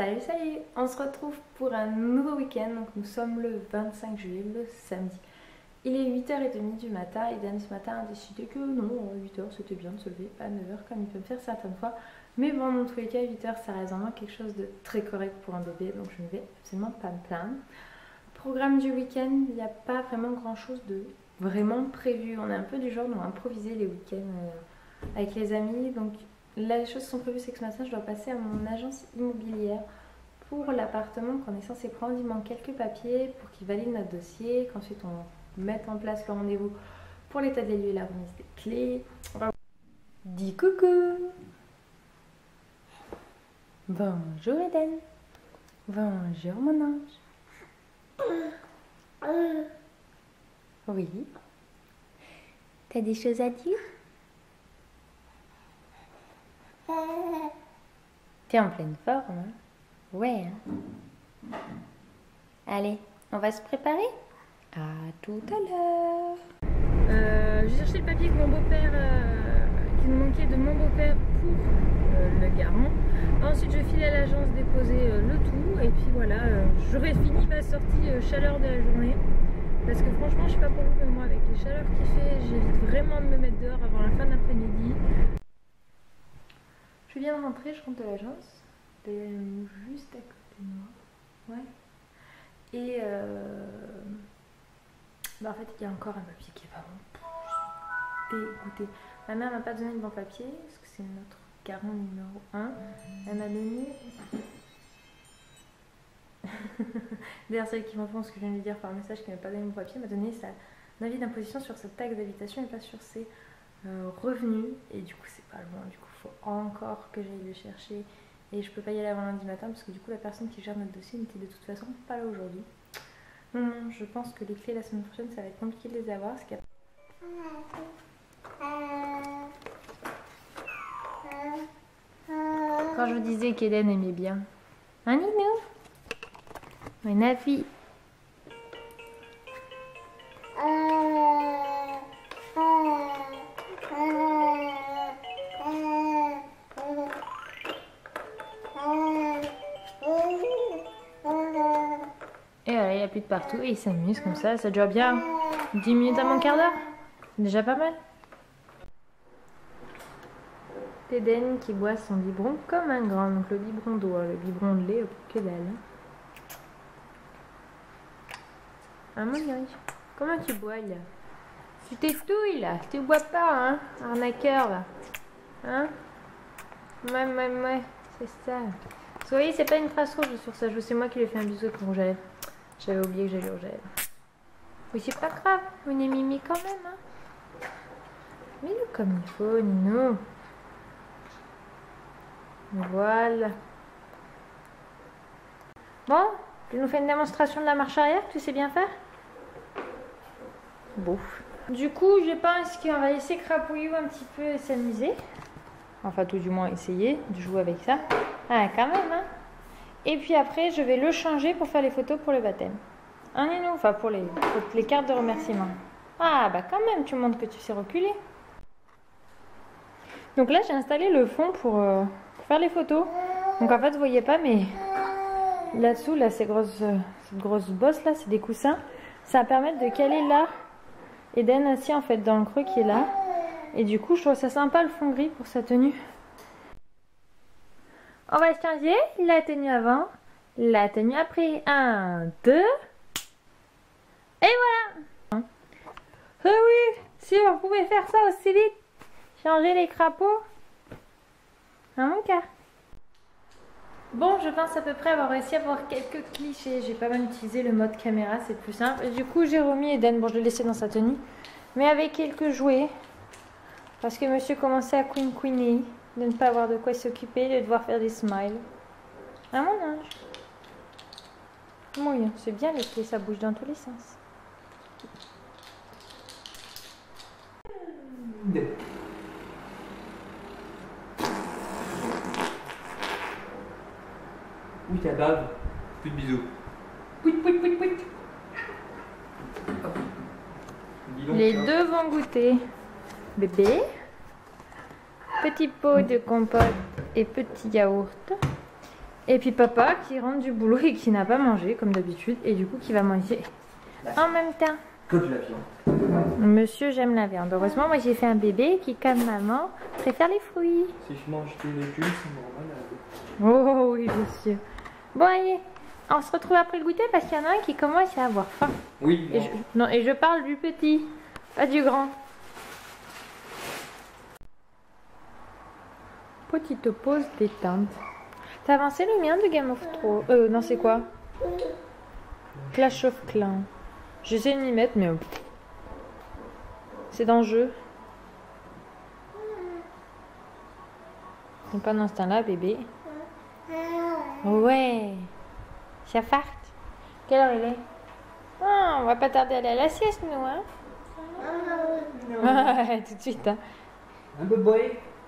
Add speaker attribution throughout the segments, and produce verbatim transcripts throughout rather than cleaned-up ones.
Speaker 1: Salut salut, on se retrouve pour un nouveau week-end. Donc nous sommes le vingt-cinq juillet, le samedi. Il est huit heures trente du matin et Dan ce matin a décidé que non, huit heures c'était bien de se lever, pas neuf heures comme il peut me faire certaines fois. Mais bon, dans tous les cas, huit heures ça reste vraiment quelque chose de très correct pour un bébé, donc je ne vais absolument pas me plaindre. Programme du week-end, il n'y a pas vraiment grand chose de vraiment prévu. On est un peu du genre à improviser les week-ends euh, avec les amis. Donc les choses qui sont prévues, c'est que ce matin je dois passer à mon agence immobilière pour l'appartement qu'on est censé prendre. Il manque quelques papiers pour qu'ils valident notre dossier, qu'ensuite on mette en place le rendez-vous pour l'état des lieux et la remise des clés. Dis coucou. Bonjour Eden. Bonjour mon ange. Oui. T'as des choses à dire? T'es en pleine forme, hein? Ouais, hein? Allez, on va se préparer? À tout à l'heure. Euh, j'ai cherché le papier que mon beau-père, euh, qui nous manquait de mon beau-père pour euh, le garant. Ensuite, je file à l'agence déposer euh, le tout. Et puis voilà, euh, j'aurais fini ma sortie euh, chaleur de la journée. Parce que franchement, je sais pas pour vous, mais moi, avec les chaleurs qu'il fait, j'évite vraiment de me mettre dehors avant la fin de l'après-midi. Je viens de rentrer, je rentre de l'agence. Juste à côté de moi. Ouais. Et euh... bah en fait, il y a encore un papier qui est pas bon. Je suis dégoûtée. Ma mère m'a pas donné le bon papier, parce que c'est notre garant numéro un. Elle m'a donné... D'ailleurs, celle qui m'enfonce ce que je viens de lui dire par message qu'elle m'a pas donné mon papier, m'a donné sa... un avis d'imposition sur sa taxe d'habitation et pas sur ses euh, revenus. Et du coup, c'est pas loin. Du coup, il faut encore que j'aille le chercher. Et je peux pas y aller avant lundi matin parce que du coup, la personne qui gère notre dossier n'était de toute façon pas là aujourd'hui. Non, non, je pense que les clés la semaine prochaine, ça va être compliqué de les avoir. Parce qu'il y a... Quand je vous disais qu'Eden aimait bien. Hein, Ninou? Oui, Nafi. Et voilà, il n'y a plus de partout et il s'amuse comme ça. Ça dure bien dix minutes à mon quart d'heure. C'est déjà pas mal. Eden qui boit son biberon comme un grand. Donc le biberon d'eau, le biberon de lait, que dalle. Ah mon gars, comment tu bois là? Tu t'étouilles là, tu bois pas hein, arnaqueur là. Hein? Ouais, ouais, ouais, c'est ça. Vous voyez, c'est pas une trace rouge sur sa joue, c'est moi qui lui ai fait un bisou avec mon gel. J'avais oublié que j'allais au gel. Oui, c'est pas grave, on est mimi quand même hein. Mets-nous comme il faut, Nino. Voilà. Bon, tu nous fais une démonstration de la marche arrière, tu sais bien faire? Bon. Du coup, je pense qu'on va laisser Crapouillou un petit peu s'amuser. Enfin, tout du moins essayer de jouer avec ça. Ah, quand même, hein. Et puis après, je vais le changer pour faire les photos pour le baptême. Hein, et non, enfin, pour les, pour les cartes de remerciement. Ah, bah quand même, tu montres que tu sais reculer. Donc là, j'ai installé le fond pour, euh, pour faire les photos. Donc en fait, vous voyez pas, mais là-dessous, là, ces grosses, euh, cette grosse bosse là, c'est des coussins. Ça va permettre de caler là. Eden assis en fait dans le creux qui est là. Et du coup, je trouve ça sympa le fond gris pour sa tenue. On va changer la tenue avant, la tenue après. Un, deux. Et voilà. Ah oui, si on pouvait faire ça aussi vite. Changer les crapauds. Hein mon gars? Bon, je pense à peu près avoir réussi à avoir quelques clichés. J'ai pas mal utilisé le mode caméra, c'est plus simple. Et du coup, j'ai remis Eden. Bon, je l'ai laissé dans sa tenue. Mais avec quelques jouets. Parce que monsieur commençait à queen queener. De ne pas avoir de quoi s'occuper, de devoir faire des smiles. Ah mon ange. Oui, c'est bien les clés, ça bouge dans tous les sens.
Speaker 2: Oui, ta bave. Plus de bisous.
Speaker 1: Pouit, pouit, pouit, pouit. Les deux vont goûter. Bébé. Petit pot de compote et petit yaourt. Et puis papa qui rentre du boulot et qui n'a pas mangé comme d'habitude et du coup qui va manger en même temps.
Speaker 2: Que de la viande.
Speaker 1: Monsieur, j'aime la viande. Heureusement, moi j'ai fait un bébé qui, comme maman, préfère les fruits.
Speaker 2: Si je mange des légumes, ça me rend malade.
Speaker 1: Oh oui, bien sûr. Bon, allez, on se retrouve après le goûter parce qu'il y en a un qui commence à avoir faim.
Speaker 2: Oui,
Speaker 1: Et je, non, et je parle du petit, pas du grand. Petite pause détente. T'as avancé le mien de Game of Thrones? Euh, non, c'est quoi? Clash of Clans. J'essaie de m'y mettre, mais... c'est dans le jeu. Et pendant ce temps-là, bébé... Ouais. Ça farte. Quelle heure il est? Oh, on va pas tarder à aller à la sieste, nous, hein? Ouais, tout de suite, hein.
Speaker 2: Un good boy.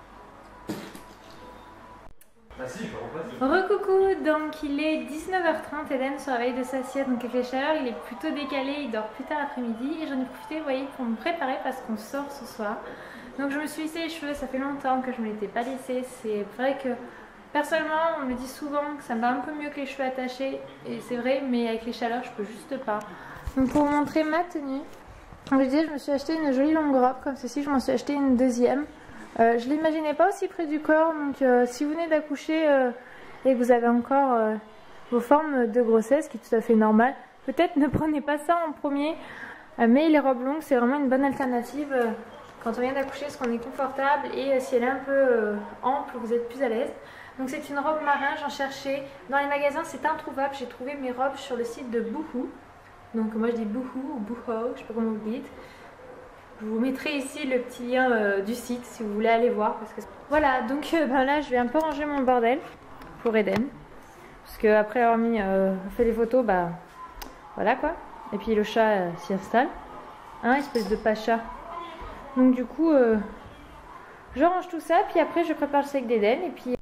Speaker 2: Ah si, je peux repasser.
Speaker 1: Recoucou, donc il est dix-neuf heures trente, Eden se réveille de sa sieste, donc il fait chaleur, il est plutôt décalé, il dort plus tard l'après-midi et j'en ai profité, vous voyez, pour me préparer parce qu'on sort ce soir. Donc je me suis lissé les cheveux, ça fait longtemps que je ne m'étais pas lissé, c'est vrai que personnellement on me dit souvent que ça me va un peu mieux que les cheveux attachés et c'est vrai, mais avec les chaleurs je peux juste pas. Donc pour vous montrer ma tenue, comme je disais, je me suis acheté une jolie longue robe comme ceci, je m'en suis acheté une deuxième. Euh, je ne l'imaginais pas aussi près du corps, donc euh, si vous venez d'accoucher euh, et que vous avez encore euh, vos formes de grossesse, qui est tout à fait normal, peut-être ne prenez pas ça en premier, euh, mais les robes longues c'est vraiment une bonne alternative euh, quand on vient d'accoucher parce qu'on est confortable et euh, si elle est un peu euh, ample, vous êtes plus à l'aise. Donc c'est une robe marin, j'en cherchais, dans les magasins c'est introuvable, j'ai trouvé mes robes sur le site de Boohoo, donc moi je dis Boohoo ou Boohoo, je sais pas comment vous le dites. Je vous mettrai ici le petit lien euh, du site si vous voulez aller voir. Parce que... Voilà, donc euh, ben là je vais un peu ranger mon bordel pour Eden. Parce qu'après avoir mis, euh, fait les photos, bah voilà quoi. Et puis le chat euh, s'y installe. Hein, espèce de pacha. Donc du coup, euh, je range tout ça. Puis après je prépare le steak d'Eden. Et puis...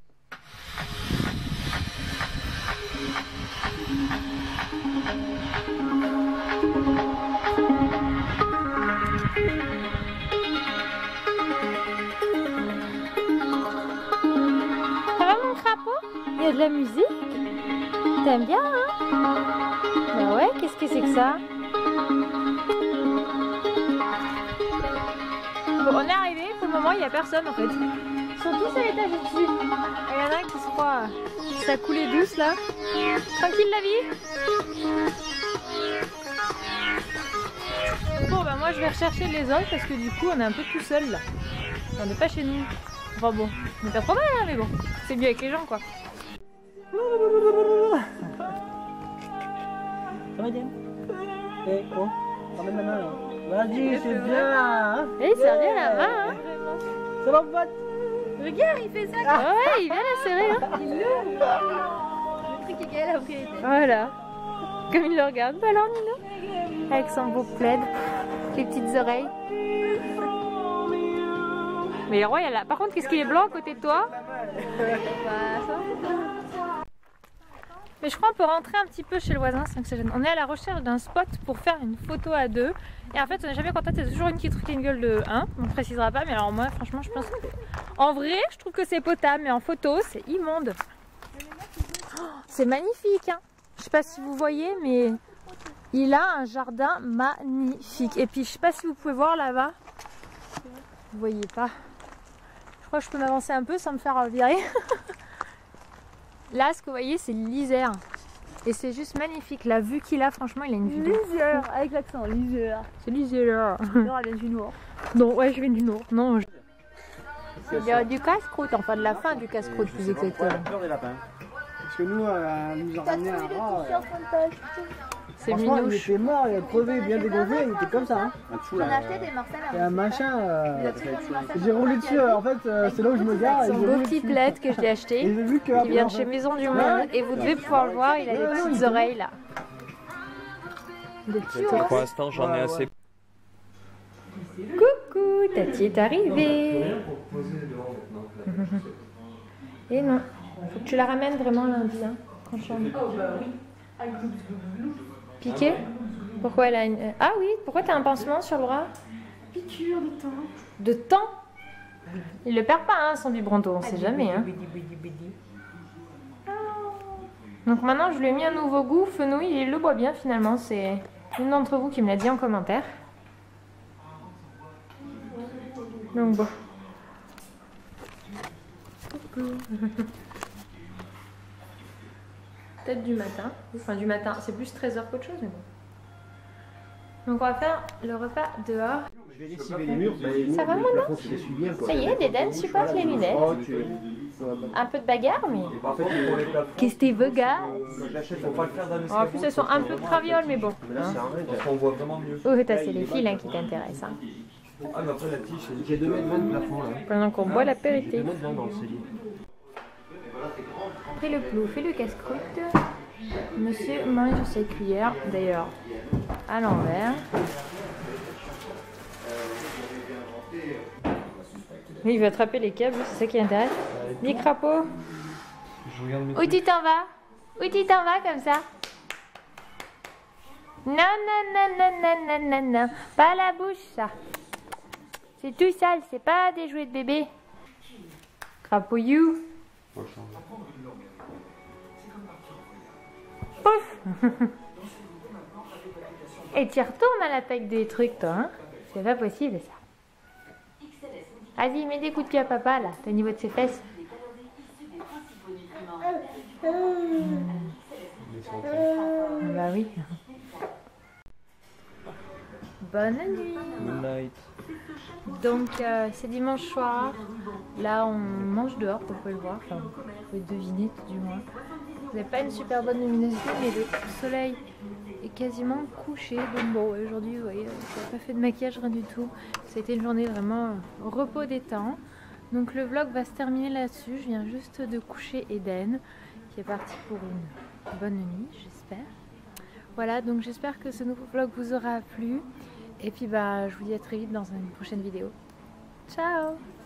Speaker 1: il y a de la musique. T'aimes bien, hein? Bah ouais, qu'est-ce que c'est que ça? Bon, on est arrivé, pour le moment il n'y a personne en fait. Ils sont tous à l'étage dessus. Il y en a un qui se croit, ça coulait douce là. Tranquille la vie? Bon bah moi je vais rechercher les autres parce que du coup on est un peu tout seul là. On n'est pas chez nous. Enfin bon, on n'est pas trop mal hein, mais bon, c'est mieux avec les gens quoi.
Speaker 3: Ça va bien? Eh oh, ramène la main là. Vas-y, c'est bien.
Speaker 1: Eh, ça revient la main hein.
Speaker 3: Ça va pote?
Speaker 1: Regarde, il fait ça. Ah ouais, il vient la serrer hein.
Speaker 4: Le truc est qu'elle a pris.
Speaker 1: Voilà. Comme il le regarde. Bah alors Nino. Avec son beau plaid. Les petites oreilles. Mais le roi, il y a là. Par contre, qu'est-ce qu'il est blanc à côté de toi? Mais je crois qu'on peut rentrer un petit peu chez le voisin sans que ça gêne. On est à la recherche d'un spot pour faire une photo à deux. Et en fait, on n'est jamais content. Il y a toujours une qui truque une gueule de un. On ne précisera pas. Mais alors, moi, franchement, je pense que. En vrai, je trouve que c'est potable. Mais en photo, c'est immonde. Oh, c'est magnifique. Hein, je sais pas si vous voyez, mais il a un jardin magnifique. Et puis, je sais pas si vous pouvez voir là-bas. Vous voyez pas. Je crois que je peux m'avancer un peu sans me faire virer. Là, ce que vous voyez, c'est l'Isère. Et c'est juste magnifique. La vue qu'il a, franchement, il a une vue.
Speaker 4: L'Isère, avec l'accent, l'Isère.
Speaker 1: C'est l'Isère.
Speaker 4: Non, elle vient du Nord.
Speaker 1: Non, ouais, je viens du Nord. Non, je... Il y a du casse-croûte, enfin de la fin du casse-croûte, plus exactement.
Speaker 3: Peur des lapins. Parce que nous, euh, nous en ramené un rat.
Speaker 1: C'est
Speaker 3: Franchement, il
Speaker 1: minouche.
Speaker 3: était mort, il a crevé, bien dégonflé, il était comme ça. Hein.
Speaker 4: On a acheté des Marcel
Speaker 3: Et un machin. Euh, j'ai roulé dessus, en fait, euh, c'est là où je me gare.
Speaker 1: Son beau petit plaid que je l'ai acheté.
Speaker 3: Et j'ai vu que.
Speaker 1: Il vient de chez Maison du Monde et vous devez pouvoir le voir, il a des petites oreilles là. Des petits oreilles.
Speaker 2: Pour l'instant, j'en ai assez.
Speaker 1: Coucou, Tati est arrivée. Et non, faut que tu la ramènes vraiment lundi, hein, quand je Piqué? Pourquoi elle a une... Ah oui, pourquoi t'as un pansement sur le bras?
Speaker 4: Piqûre de temps.
Speaker 1: De temps? Il le perd pas, hein, son vibranto, on sait jamais. Hein. Donc maintenant je lui ai mis un nouveau goût, fenouil, et il le boit bien finalement. C'est une d'entre vous qui me l'a dit en commentaire. Donc bon. Peut-être du matin. Enfin du matin, c'est plus treize heures qu'autre chose mais bon. Donc on va faire le repas dehors.
Speaker 3: Je vais lessiver les murs.
Speaker 1: Ça va mon Ça y est, Deden supporte les lunettes. Un peu de bagarre mais... Qu'est-ce que tu veux gars? En plus elles sont un peu de traviole mais bon.
Speaker 2: On voit vraiment mieux.
Speaker 1: Oh c'est les fils hein, qui t'intéressent. Hein.
Speaker 2: Ah mais après la tige,
Speaker 3: j'ai deux mètres vingt de plafond là.
Speaker 1: Pendant qu'on boit l'apéritif.
Speaker 3: deux mètres vingt dans le cellier.
Speaker 1: Après le plou, fait le casse-croûte. Monsieur mange ses cuillères, d'ailleurs, à l'envers. Il veut attraper les câbles, c'est ça qui l'intéresse. Dis crapaud. Où tu t'en vas? Où tu t'en vas comme ça? Non, non, non, non, non, non, non, non. Pas la bouche, ça. C'est tout sale, c'est pas des jouets de bébé. Crapouillou. Pouf. Et tu retournes à l'attaque des trucs, toi, hein? C'est pas possible, ça. Vas-y, mets des coups de pied à papa, là, au niveau de ses fesses. Bah oui. Bonne nuit.
Speaker 2: Good night.
Speaker 1: Donc, euh, c'est dimanche soir. Là, on mange dehors, vous pouvez le voir. Enfin, vous pouvez deviner, tout du moins. Vous n'avez pas une super bonne luminosité, mais le soleil est quasiment couché. Donc bon, aujourd'hui, vous voyez, je n'ai pas fait de maquillage, rien du tout. Ça a été une journée vraiment euh, repos détente. Donc le vlog va se terminer là-dessus. Je viens juste de coucher Eden, qui est parti pour une bonne nuit, j'espère. Voilà, donc j'espère que ce nouveau vlog vous aura plu. Et puis bah, je vous dis à très vite dans une prochaine vidéo. Ciao!